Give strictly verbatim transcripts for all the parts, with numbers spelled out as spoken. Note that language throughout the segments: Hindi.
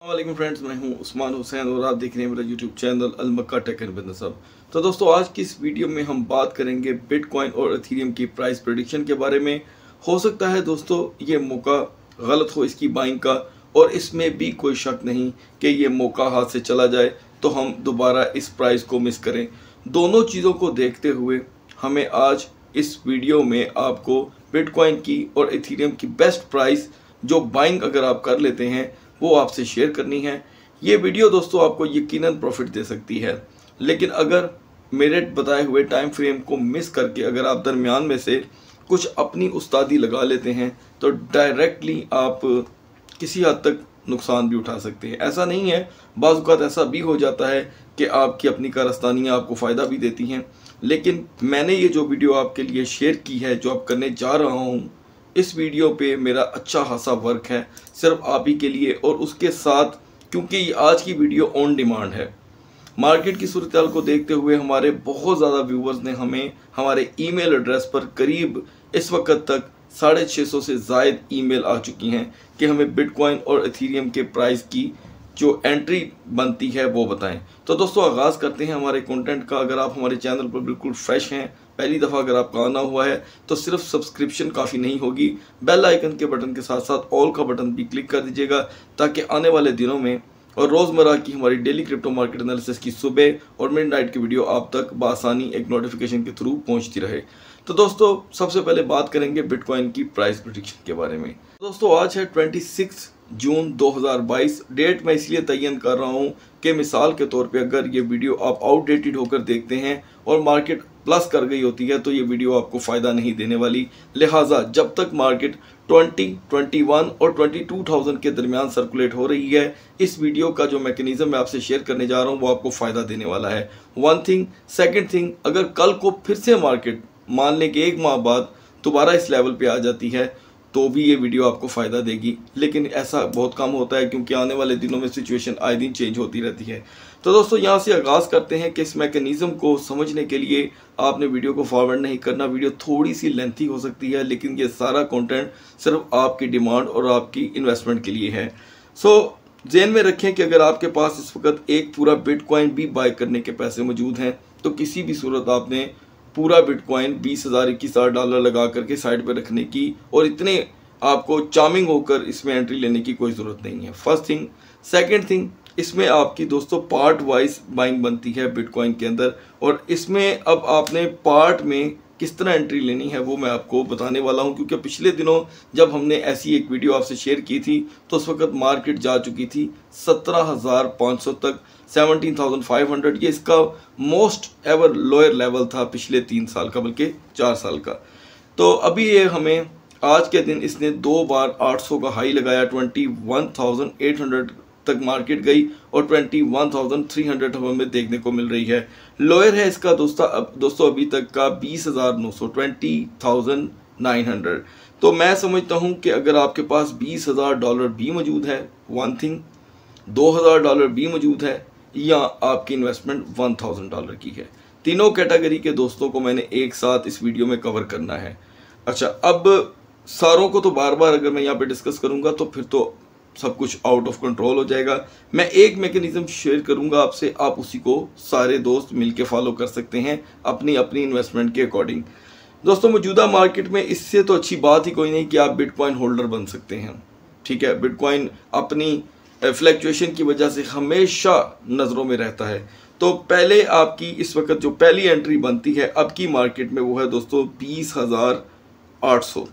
वालेकुम फ्रेंड्स, मैं हूं उस्मान हुसैन और आप देख रहे हैं मेरा YouTube channel Al Makka Tech and Business Hub. तो दोस्तों, आज की इस वीडियो में हम बात करेंगे बिटकॉइन और एथेरियम की प्राइस प्रेडिक्शन के बारे में। हो सकता है दोस्तों ये मौका गलत हो इसकी बाइंग का, और इसमें भी कोई शक नहीं कि ये मौका हाथ से चला जाए तो हम दोबारा इस प्राइस को मिस करें। दोनों चीज़ों को देखते हुए हमें आज इस वीडियो में आपको बिटकॉइन की और एथेरियम की बेस्ट प्राइस जो बाइंग अगर आप कर लेते हैं वो आपसे शेयर करनी है। ये वीडियो दोस्तों आपको यकीनन प्रॉफिट दे सकती है, लेकिन अगर मेरे बताए हुए टाइम फ्रेम को मिस करके अगर आप दरमियान में से कुछ अपनी उस्तादी लगा लेते हैं तो डायरेक्टली आप किसी हद तक नुकसान भी उठा सकते हैं। ऐसा नहीं है, बाज़ औक़ात ऐसा भी हो जाता है कि आपकी अपनी कारस्तानियाँ आपको फ़ायदा भी देती हैं, लेकिन मैंने ये जो वीडियो आपके लिए शेयर की है, जो आप करने जा रहा हूँ, इस वीडियो पे मेरा अच्छा खासा वर्क है सिर्फ आप ही के लिए। और उसके साथ क्योंकि आज की वीडियो ऑन डिमांड है, मार्केट की सूरत हाल को देखते हुए हमारे बहुत ज़्यादा व्यूवर्स ने हमें हमारे ईमेल एड्रेस पर करीब इस वक्त तक साढ़े छः सौ से ज़ायद ईमेल आ चुकी हैं कि हमें बिटकॉइन और एथेरियम के प्राइस की जो एंट्री बनती है वो बताएं। तो दोस्तों, आगाज़ करते हैं हमारे कंटेंट का। अगर आप हमारे चैनल पर बिल्कुल फ्रेश हैं, पहली दफ़ा अगर आपका आना हुआ है, तो सिर्फ सब्सक्रिप्शन काफ़ी नहीं होगी, बेल आइकन के बटन के साथ साथ ऑल का बटन भी क्लिक कर दीजिएगा ताकि आने वाले दिनों में और रोज़मर्रा की हमारी डेली क्रिप्टो मार्केट एनालिसिस की सुबह और मिड नाइट की वीडियो आप तक बआसानी एक नोटिफिकेशन के थ्रू पहुंचती रहे। तो दोस्तों, सबसे पहले बात करेंगे बिटकॉइन की प्राइस प्रेडिक्शन के बारे में। दोस्तों, आज है छब्बीस जून दो हज़ार बाईस। डेट मैं इसलिए तयन कर रहा हूँ कि मिसाल के तौर पे अगर ये वीडियो आप आउटडेटेड होकर देखते हैं और मार्केट प्लस कर गई होती है तो ये वीडियो आपको फ़ायदा नहीं देने वाली। लिहाजा जब तक मार्केट बीस, इक्कीस और बाईस हज़ार के दरमियान सर्कुलेट हो रही है, इस वीडियो का जो मैकेनिज्म मैं आपसे शेयर करने जा रहा हूँ वो आपको फ़ायदा देने वाला है। One thing. सेकंड थिंग, अगर कल को फिर से मार्केट मान लें कि एक माह बाद दोबारा इस लेवल पे आ जाती है तो भी ये वीडियो आपको फ़ायदा देगी, लेकिन ऐसा बहुत कम होता है क्योंकि आने वाले दिनों में सिचुएशन आए दिन चेंज होती रहती है। तो दोस्तों, यहाँ से आगाज़ करते हैं कि इस मैकेनिज़्म को समझने के लिए आपने वीडियो को फॉरवर्ड नहीं करना। वीडियो थोड़ी सी लेंथी हो सकती है, लेकिन ये सारा कंटेंट सिर्फ आपकी डिमांड और आपकी इन्वेस्टमेंट के लिए है। सो ज़हन में रखें कि अगर आपके पास इस वक्त एक पूरा बिटकॉइन भी बाय करने के पैसे मौजूद हैं तो किसी भी सूरत आपने पूरा बिटकॉइन बीस हज़ार इक्कीस हज़ार डॉलर लगा करके साइड पर रखने की और इतने आपको चार्मिंग होकर इसमें एंट्री लेने की कोई ज़रूरत नहीं है। First thing. सेकंड थिंग, इसमें आपकी दोस्तों पार्ट वाइज बाइंग बनती है बिटकॉइन के अंदर, और इसमें अब आपने पार्ट में किस तरह एंट्री लेनी है वो मैं आपको बताने वाला हूं, क्योंकि पिछले दिनों जब हमने ऐसी एक वीडियो आपसे शेयर की थी तो उस वक्त मार्केट जा चुकी थी सत्रह हज़ार पाँच सौ तक, सत्रह हज़ार पाँच सौ। ये इसका मोस्ट एवर लोअर लेवल था पिछले तीन साल का, बल्कि चार साल का। तो अभी ये हमें आज के दिन इसने दो बार आठ सौ का हाई लगाया, इक्कीस हज़ार आठ सौ तक मार्केट गई और इक्कीस हज़ार तीन सौ हमें देखने को मिल रही है। लोअर है इसका दोस्तों अब दोस्तों अभी तक का बीस हज़ार नौ सौ, बीस हज़ार नौ सौ। तो मैं समझता हूं कि अगर आपके पास बीस हज़ार डॉलर भी मौजूद है, वन थिंग, दो हज़ार डॉलर भी मौजूद है, या आपकी इन्वेस्टमेंट एक हज़ार डॉलर की है, तीनों कैटेगरी के दोस्तों को मैंने एक साथ इस वीडियो में कवर करना है। अच्छा, अब सारों को तो बार बार अगर मैं यहाँ पे डिस्कस करूँगा तो फिर तो सब कुछ आउट ऑफ कंट्रोल हो जाएगा। मैं एक मैकेनिज्म शेयर करूंगा आपसे, आप उसी को सारे दोस्त मिलके फॉलो कर सकते हैं अपनी अपनी इन्वेस्टमेंट के अकॉर्डिंग। दोस्तों, मौजूदा मार्केट में इससे तो अच्छी बात ही कोई नहीं कि आप बिटकॉइन होल्डर बन सकते हैं। ठीक है, बिटकॉइन अपनी फ्लैक्चुएशन की वजह से हमेशा नज़रों में रहता है। तो पहले आपकी इस वक्त जो पहली एंट्री बनती है अब की मार्केट में वो है दोस्तों बीस हज़ार आठ सौ,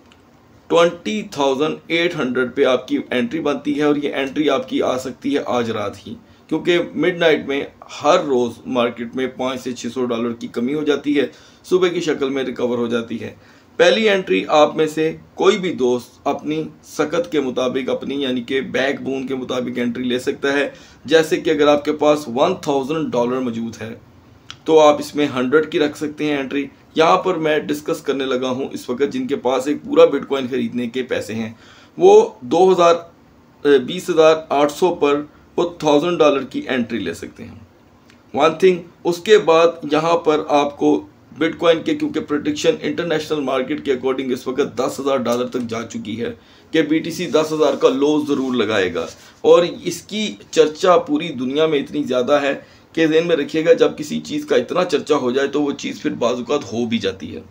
बीस हज़ार आठ सौ पे आपकी एंट्री बनती है, और ये एंट्री आपकी आ सकती है आज रात ही, क्योंकि मिडनाइट में हर रोज़ मार्केट में पाँच से छः सौ डॉलर की कमी हो जाती है, सुबह की शक्ल में रिकवर हो जाती है। पहली एंट्री आप में से कोई भी दोस्त अपनी सकत के मुताबिक, अपनी यानी कि बैक बोन के मुताबिक एंट्री ले सकता है। जैसे कि अगर आपके पास एक हज़ार डॉलर मौजूद है तो आप इसमें सौ की रख सकते हैं एंट्री। यहाँ पर मैं डिस्कस करने लगा हूँ इस वक्त जिनके पास एक पूरा बिटकॉइन खरीदने के पैसे हैं, वो दो हज़ार बीस हज़ार आठ सौ पर वो थाउजेंड डॉलर की एंट्री ले सकते हैं। One thing. उसके बाद यहाँ पर आपको बिटकॉइन के, क्योंकि प्रेडिक्शन इंटरनेशनल मार्केट के अकॉर्डिंग इस वक्त दस हज़ार डॉलर तक जा चुकी है कि बीटीसी दस हज़ार का लो ज़रूर लगाएगा। और इसकी चर्चा पूरी दुनिया में इतनी ज़्यादा है कि ध्यान में रखिएगा, जब किसी चीज़ का इतना चर्चा हो जाए तो वो चीज़ फिर बाज़-औक़ात हो भी जाती है।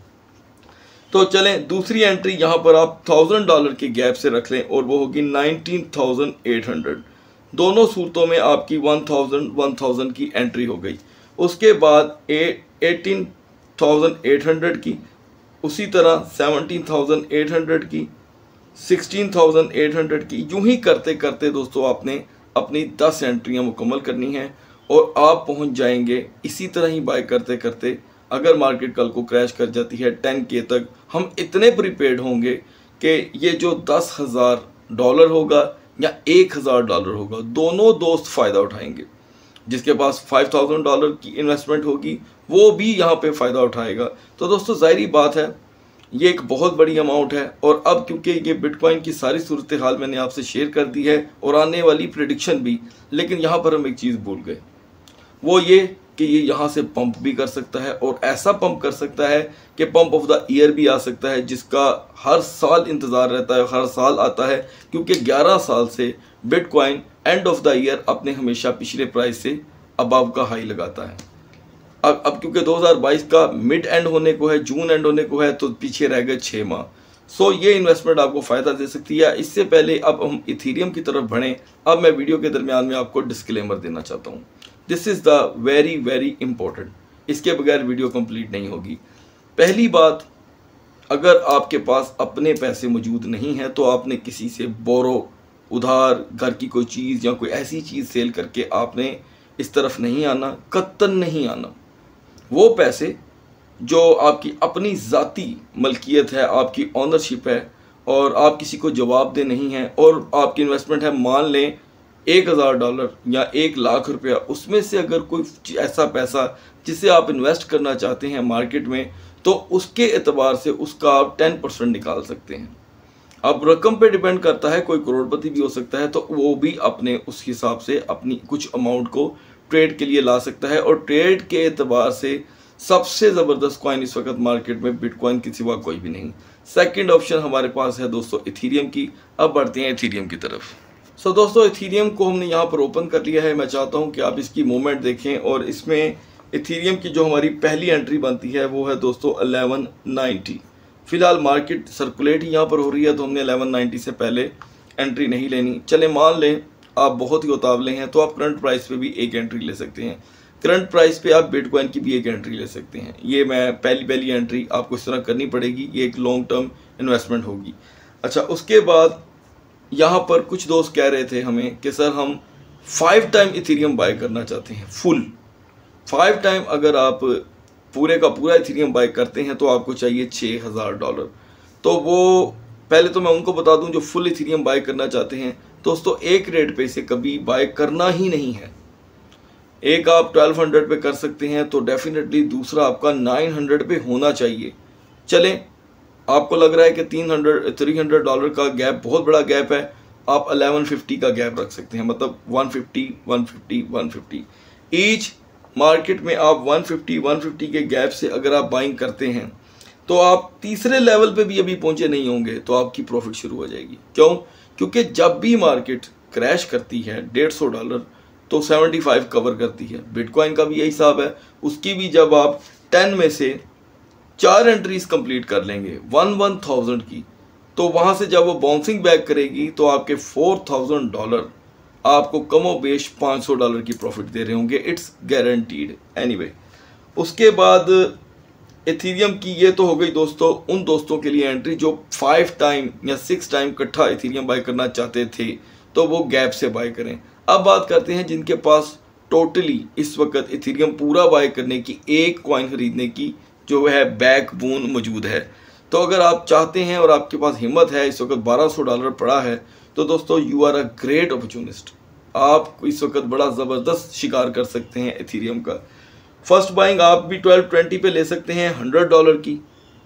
तो चलें, दूसरी एंट्री यहाँ पर आप थाउजेंड डॉलर के गैप से रख लें और वो होगी नाइनटीन थाउजेंड एट हंड्रेड। दोनों सूरतों में आपकी वन थाउजेंड वन थाउजेंड की एंट्री हो गई। उसके बाद एटीन थाउजेंड एट हंड्रेड की, उसी तरह सेवनटीन थाउजेंड एट हंड्रेड की, सिक्सटीन थाउजेंड एट हंड्रेड की। यूं ही करते करते दोस्तों आपने अपनी दस एंट्रियां मुकम्मल करनी हैं और आप पहुंच जाएंगे इसी तरह ही बाय करते करते, अगर मार्केट कल को क्रैश कर जाती है टेन के तक, हम इतने प्रीपेड होंगे कि ये जो दस हज़ार डॉलर होगा या एक हज़ार डॉलर होगा, दोनों दोस्त फ़ायदा उठाएंगे। जिसके पास फाइव थाउजेंड डॉलर की इन्वेस्टमेंट होगी वो भी यहाँ पे फ़ायदा उठाएगा। तो दोस्तों ज़ाहिरी बात है, ये एक बहुत बड़ी अमाउंट है। और अब क्योंकि ये बिटकॉइन की सारी सूरत हाल मैंने आपसे शेयर कर दी है और आने वाली प्रेडिक्शन भी, लेकिन यहाँ पर हम एक चीज़ भूल गए, वो ये कि ये यहाँ से पंप भी कर सकता है और ऐसा पंप कर सकता है कि पंप ऑफ द ईयर भी आ सकता है, जिसका हर साल इंतज़ार रहता है, हर साल आता है, क्योंकि ग्यारह साल से bitcoin end of the year अपने हमेशा पिछले प्राइस से अबव का हाई लगाता है। अब अब क्योंकि दो हज़ार बाईस का मिड एंड होने को है, जून एंड होने को है, तो पीछे रह गए छः माह। सो ये इन्वेस्टमेंट आपको फ़ायदा दे सकती है। इससे पहले अब हम इथीरियम की तरफ बढ़ें, अब मैं वीडियो के दरमियान में आपको डिस्क्लेमर देना चाहता हूँ। This is the very very important, इसके बगैर वीडियो कंप्लीट नहीं होगी। पहली बात, अगर आपके पास अपने पैसे मौजूद नहीं हैं तो आपने किसी से बोरो, उधार, घर की कोई चीज़ या कोई ऐसी चीज़ सेल करके आपने इस तरफ नहीं आना, कत्तन नहीं आना। वो पैसे जो आपकी अपनी ज़ाती मलकियत है, आपकी ऑनरशिप है और आप किसी को जवाब दे नहीं हैं और आपकी इन्वेस्टमेंट है, मान लें एक हज़ार डॉलर या एक लाख रुपया, उसमें से अगर कोई ऐसा पैसा जिसे आप इन्वेस्ट करना चाहते हैं मार्केट में, तो उसके एतबार से उसका आप टेन परसेंट निकाल सकते हैं। अब रकम पे डिपेंड करता है, कोई करोड़पति भी हो सकता है, तो वो भी अपने उस हिसाब से अपनी कुछ अमाउंट को ट्रेड के लिए ला सकता है। और ट्रेड के एतबार से सबसे ज़बरदस्त कॉइन इस वक्त मार्केट में बिटकॉइन के सिवा कोई भी नहीं। सेकंड ऑप्शन हमारे पास है दोस्तों इथीरियम की। अब बढ़ते हैं इथीरियम की तरफ। सो so, दोस्तों इथीरियम को हमने यहाँ पर ओपन कर लिया है। मैं चाहता हूँ कि आप इसकी मूवमेंट देखें और इसमें इथीरियम की जो हमारी पहली एंट्री बनती है वो है दोस्तों अलेवन नाइन्टी। फिलहाल मार्केट सर्कुलेट ही यहाँ पर हो रही है, तो हमने अलेवन नाइन्टी से पहले एंट्री नहीं लेनी। चले मान लें आप बहुत ही उतावले हैं तो आप करंट प्राइस पे भी एक एंट्री ले सकते हैं। करंट प्राइस पे आप बिटकॉइन की भी एक एंट्री ले सकते हैं। ये मैं पहली पहली एंट्री आपको इस तरह करनी पड़ेगी, ये एक लॉन्ग टर्म इन्वेस्टमेंट होगी। अच्छा, उसके बाद यहाँ पर कुछ दोस्त कह रहे थे हमें कि सर हम फाइव टाइम इथीरियम बाय करना चाहते हैं, फुल फाइव टाइम। अगर आप पूरे का पूरा इथीरियम बाय करते हैं तो आपको चाहिए छः हज़ार डॉलर। तो वो पहले तो मैं उनको बता दूं जो फुल इथीरियम बाय करना चाहते हैं दोस्तों, एक रेट पे से कभी बाय करना ही नहीं है। एक आप ट्वेल्व हंड्रेड पे कर सकते हैं तो डेफिनेटली दूसरा आपका नाइन हंड्रेड पे होना चाहिए। चलें, आपको लग रहा है कि तीन हंड्रेड थ्री हंड्रेड डॉलर का गैप बहुत बड़ा गैप है, आप अलेवन फिफ्टी का गैप रख सकते हैं, मतलब one fifty one fifty one fifty each. Market में आप वन फिफ्टी वन फिफ्टी के गैप से अगर आप बाइंग करते हैं तो आप तीसरे लेवल पे भी अभी पहुंचे नहीं होंगे तो आपकी प्रॉफिट शुरू हो जाएगी। क्यों? क्योंकि जब भी मार्केट क्रैश करती है डेढ़ सौ डॉलर तो सेवेंटी फाइव कवर करती है। बिटकॉइन का भी यही हिसाब है, उसकी भी जब आप टेन में से चार एंट्रीज कंप्लीट कर लेंगे वन वन थाउजेंड की, तो वहाँ से जब वो बाउंसिंग बैक करेगी तो आपके फोर थाउजेंड डॉलर आपको कमो बेश पाँच सौ डॉलर की प्रॉफिट दे रहे होंगे, इट्स गारंटीड। एनीवे, उसके बाद इथीरियम की ये तो हो गई दोस्तों उन दोस्तों के लिए एंट्री जो फाइव टाइम या सिक्स टाइम इकट्ठा इथीरियम बाय करना चाहते थे, तो वो गैप से बाय करें। अब बात करते हैं जिनके पास टोटली इस वक्त इथीरियम पूरा बाय करने की, एक कॉइन खरीदने की जो है बैकबोन मौजूद है। तो अगर आप चाहते हैं और आपके पास हिम्मत है, इस वक्त बारह सौ डॉलर पड़ा है, तो दोस्तों you are a great opportunist. आप इस वक्त बड़ा ज़बरदस्त शिकार कर सकते हैं इथीरियम का। फर्स्ट बाइंग आप भी ट्वेल्व ट्वेंटी पे ले सकते हैं हंड्रेड डॉलर की।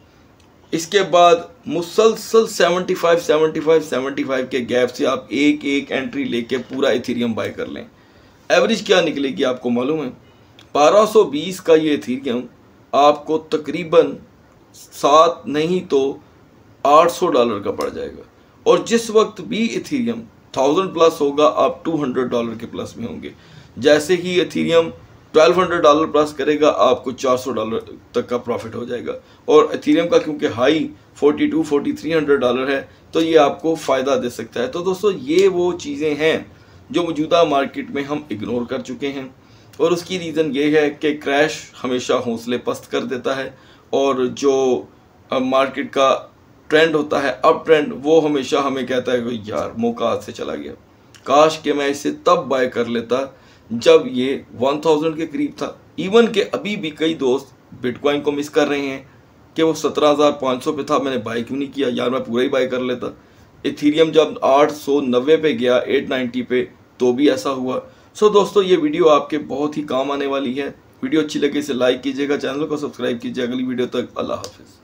इसके बाद मुसलसल seventy five seventy five seventy five के गैप से आप एक एक एंट्री लेके पूरा इथीरियम बाय कर लें। एवरेज क्या निकलेगी आपको मालूम है? बारह सौ बीस का ये इथीरियम आपको तकरीबन सात नहीं तो आठ सौ डॉलर का पड़ जाएगा। और जिस वक्त भी इथेरियम थाउजेंड प्लस होगा आप टू हंड्रेड डॉलर के प्लस में होंगे। जैसे ही ethereum twelve hundred dollar plus करेगा आपको चार सौ डॉलर तक का प्रॉफिट हो जाएगा। और इथेरियम का क्योंकि high forty two forty three hundred dollar है तो ये आपको फ़ायदा दे सकता है। तो दोस्तों ये वो चीज़ें हैं जो मौजूदा मार्केट में हम इग्नोर कर चुके हैं और उसकी रीज़न ये है कि क्रैश हमेशा हौसले पस्त कर देता है और जो मार्केट का ट्रेंड होता है अप ट्रेंड वो हमेशा हमें कहता है कि यार मौका हाथ से चला गया, काश कि मैं इसे तब बाय कर लेता जब ये वन थाउजेंड के करीब था। इवन के अभी भी कई दोस्त बिटकॉइन को मिस कर रहे हैं कि वो सत्रह हज़ार पाँच सौ पे था, मैंने बाय क्यों नहीं किया, यार मैं पूरा ही बाय कर लेता। इथेरियम जब आठ सौ नब्बे पे गया आठ सौ नब्बे पे तो भी ऐसा हुआ। सो दोस्तों ये वीडियो आपके बहुत ही काम आने वाली है। वीडियो अच्छी लगे इसे लाइक कीजिएगा, चैनल को सब्सक्राइब कीजिए। अगली वीडियो तक अल्लाह हाफिज़।